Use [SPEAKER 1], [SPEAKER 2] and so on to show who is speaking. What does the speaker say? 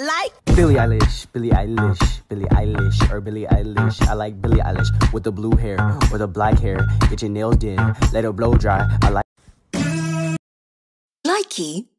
[SPEAKER 1] like
[SPEAKER 2] Billie Eilish, Billie Eilish, Billie Eilish, or Billie Eilish. I like Billie Eilish with the blue hair or the black hair. Get your nails done, let it blow dry. I like
[SPEAKER 1] likey.